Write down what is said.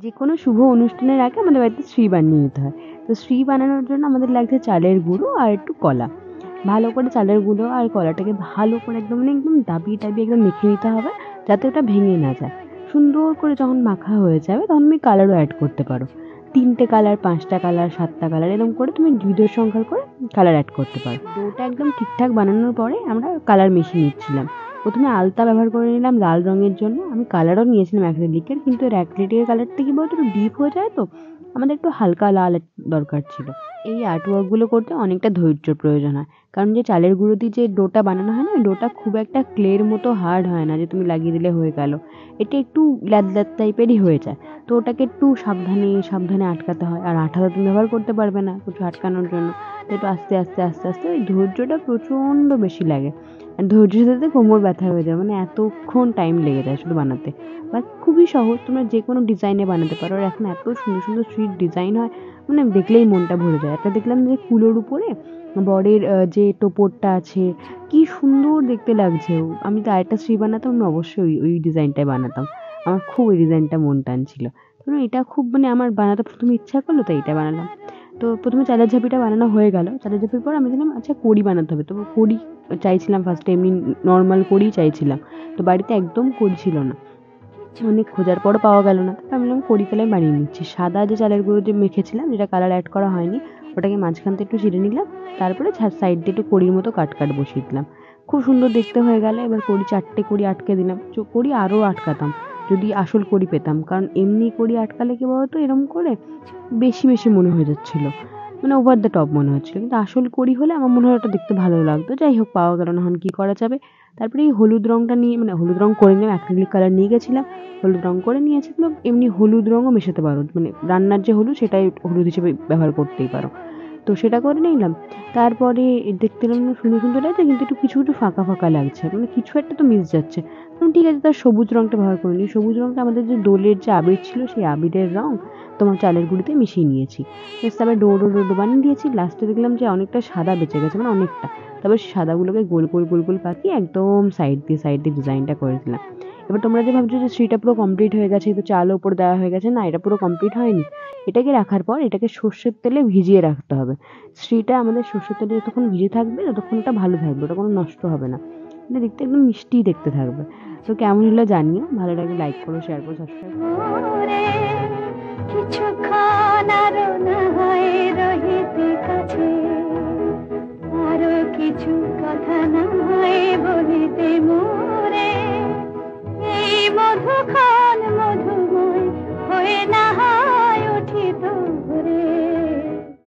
যেকোনো শুভ অনুষ্ঠানের আগে আমাদের বাড়িতে শ্রী বানিয়ে নিতে হয়। তো শ্রী বানানোর জন্য আমাদের লাগছে চালের গুঁড়ো আর একটু কলা। ভালো করে চালের গুঁড়ো আর কলাটাকে ভালো করে একদম একদম দাবিয়ে একদম মেখে নিতে হবে, যাতে ওটা ভেঙে না যায়। সুন্দর করে যখন মাখা হয়ে যাবে তখন তুমি কালারও অ্যাড করতে পারো। ৩টে কালার, ৫টা কালার, ৭টা কালার এরকম করে তুমি দুধের সংখ্যার করে কালার অ্যাড করতে পারো। ডোটা একদম ঠিকঠাক বানানোর পরে আমরা কালার মিশিয়ে নিচ্ছিলাম। প্রথমে আলতা ব্যবহার করে নিলাম লাল রঙের জন্য। আমি কালারও নিয়েছিলাম অ্যাক্রিলিকের, কিন্তু এর অ্যাক্রিলিকের কালারটা কী বলতো একটু ডিপ হয়ে যায়, তো আমাদের একটু হালকা লাল দরকার ছিল। এই আর্ট ওয়ার্কগুলো করতে অনেকটা ধৈর্যর প্রয়োজন হয়, কারণ যে চালের গুঁড়ো দিয়ে যে ডোটা বানানো হয় না, ডোটা খুব একটা ক্লের মতো হার্ড হয় না যে তুমি লাগিয়ে দিলে হয়ে গেল। এটা একটু ল্যাদ টাইপেরই হয়ে যায়। তো ওটাকে একটু সাবধানে সাবধানে আটকাতে হয়, আর আঠা তো তুমি ব্যবহার করতে পারবে না কিছু আটকানোর জন্য। তো একটু আস্তে আস্তে আস্তে আস্তে ওই ধৈর্যটা প্রচণ্ড বেশি লাগে। আর ধৈর্যের সাথে কোমর ব্যথা হয়ে যায়, মানে এতক্ষণ টাইম লেগে যায় শুধু বানাতে। বাট খুবই সহজ, তোমরা যে কোনো ডিজাইনে বানাতে পারো। আর এখন এত সুন্দর সুন্দর সুইট ডিজাইন হয়, মানে দেখলেই মনটা ভরে যায়। একটা দেখলাম যে কুলোর উপরে বরের যে টোপরটা আছে, কি সুন্দর দেখতে লাগছে। আমি তো আরেকটা শ্রী বানাতাম না, অবশ্যই ওই ডিজাইনটাই বানাতাম। আমার খুব ওই ডিজাইনটা মন টানছিল। কারণ এটা খুব মানে আমার বানাতে প্রথমে ইচ্ছা করলো, তাই এটা বানালাম। তো প্রথমে চালের ঝাঁপিটা বানানো হয়ে গেল। চালের ঝাঁপির পর আমি দেখলাম আচ্ছা কড়ি বানাতে হবে। তো কড়ি চাইছিলাম ফার্স্টে, এমনি নর্মাল কড়িই চাইছিলাম। তো বাড়িতে একদম কড়ি ছিল না, অনেক খোঁজার পরও পাওয়া গেল না। তো আমি বললাম কড়ি তাহলে বানিয়ে নিচ্ছি। সাদা যে চালের গুঁড়ো যে মেখেছিলাম, যেটা কালার অ্যাড করা হয়নি, ওটাকে মাঝখান থেকে একটু চিড়ে নিলাম। তারপরে সাইড দিয়ে একটু কড়ির মতো কাট বসিয়ে দিলাম। খুব সুন্দর দেখতে হয়ে গেল। এবার কড়ি 4টে কড়ি আটকে দিলাম। কড়ি আরও আটকাতাম যদি আসল কড়ি পেতাম, কারণ এমনি কড়ি আটকালে কি বলতো এরম করে বেশি মনে হয়ে যাচ্ছিলো, মানে ওভার দ্য টপ মনে হচ্ছিলো। কিন্তু আসল কড়ি হলে আমার মনে হয় ওটা দেখতে ভালো লাগতো। যাই হোক, পাওয়া গেল না, এখন কী করা যাবে। তারপরে এই হলুদ রঙটা নিয়ে, মানে হলুদ রঙ করে নিলাম, অ্যাক্রিলিক কালার নিয়ে গেছিলাম, হলুদ রঙ করে নিয়েছি। তো এমনি হলুদ রঙও মেশাতে পারো, মানে রান্নার যে হলুদ সেটাই হলুদ হিসেবে ব্যবহার করতেই পারো। তো সেটা করে নিলাম। তারপরে দেখতে লাগলাম সুন্দর সুন্দর লাগছে, কিন্তু একটু কিছু ফাঁকা লাগছে, মানে কিছু একটা তো মিস যাচ্ছে। ঠিক আছে, তার সবুজ রঙটা ব্যবহার করে নিই। সবুজ রঙটা আমাদের যে দোলের যে আবির ছিল, সেই আবিরের রঙ তোমার চালের গুঁড়িতে মিশিয়ে নিয়েছি। তারপরে ডো বানিয়ে দিয়েছি। লাস্টে দেখলাম যে অনেকটা সাদা বেঁচে গেছে, মানে অনেকটা। তারপর সেই সাদাগুলোকে গোল পাকিয়ে একদম সাইড দিয়ে ডিজাইনটা করে দিলাম। এবার তোমরা যে ভাবছো যে শ্রীটা পুরো কমপ্লিট হয়ে গেছে, তো চালও উপর দেওয়া হয়ে গেছে, না, এটা পুরো কমপ্লিট হয়নি। এটাকে রাখার পর এটাকে সর্ষের তেলে ভিজিয়ে রাখতে হবে। শ্রীটা আমাদের সর্ষের তেলে যতক্ষণ ভিজে থাকবে ততক্ষণ ওটা ভালো থাকবে, ওটা কোনো নষ্ট হবে না, মানে দেখতে একদম মিষ্টি দেখতে থাকবে। তো কেমন হলো জানিও, ভালো লাগলে লাইক করো, শেয়ার করো, সাবস্ক্রাইব করো। কিছুক্ষণ আরো না হয় রহিতে কাছে, আরো কিছু কথা না হয়